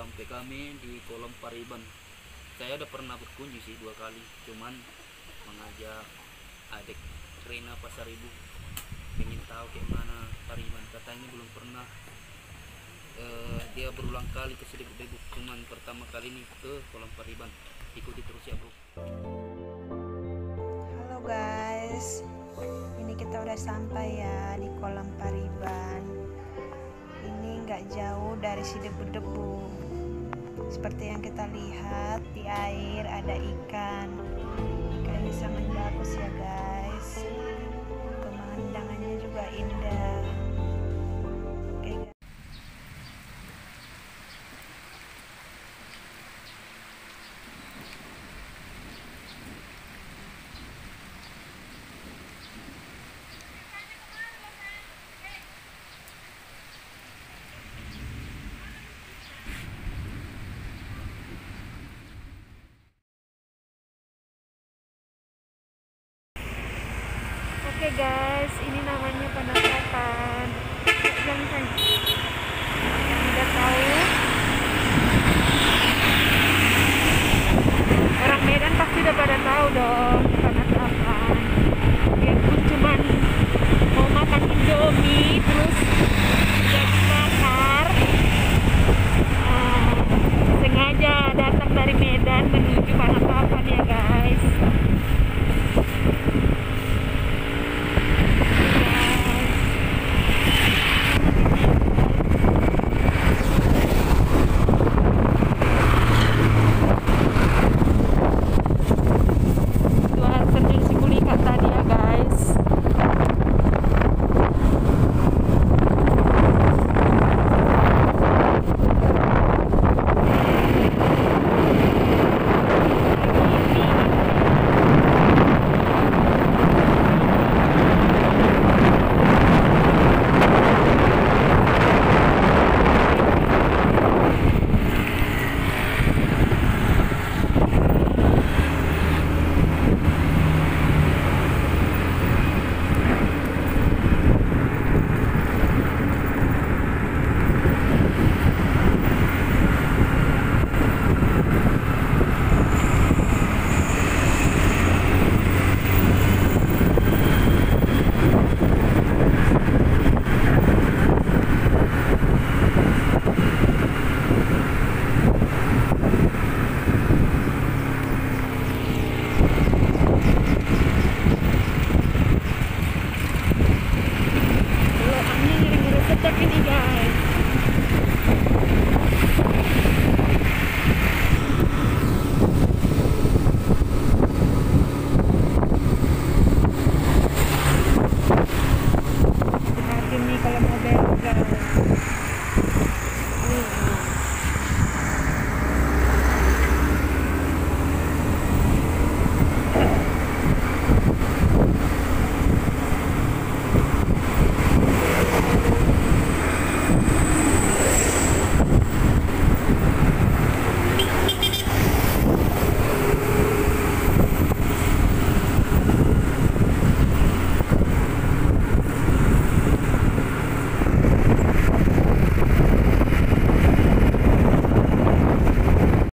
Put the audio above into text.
sampai kami di kolam Pariban. Saya udah pernah berkunjung sih 2 kali, cuman mengajak adik Rina Pasaribu ingin tahu kayak mana Pariban, katanya belum pernah. Dia berulang kali ke Sidebuk-Debuk, cuman pertama kali ini ke kolam Pariban. Ikuti terus ya bro. Halo guys, ini kita udah sampai ya di kolam Pariban. Ini nggak jauh dari Sidebuk-Debuk. Seperti yang kita lihat di air ada ikan. Ikannya sangat bagus ya guys. Pemandangannya juga indah. Oke guys. Oke guys, ini namanya penangkapan. Jangan udah tahu. Orang Medan pasti udah pada tahu dong penangkapan. Dia pun cuman mau makan Indomie terus jadi bakar. Sengaja datang dari Medan menuju penangkapan ya guys. Kalau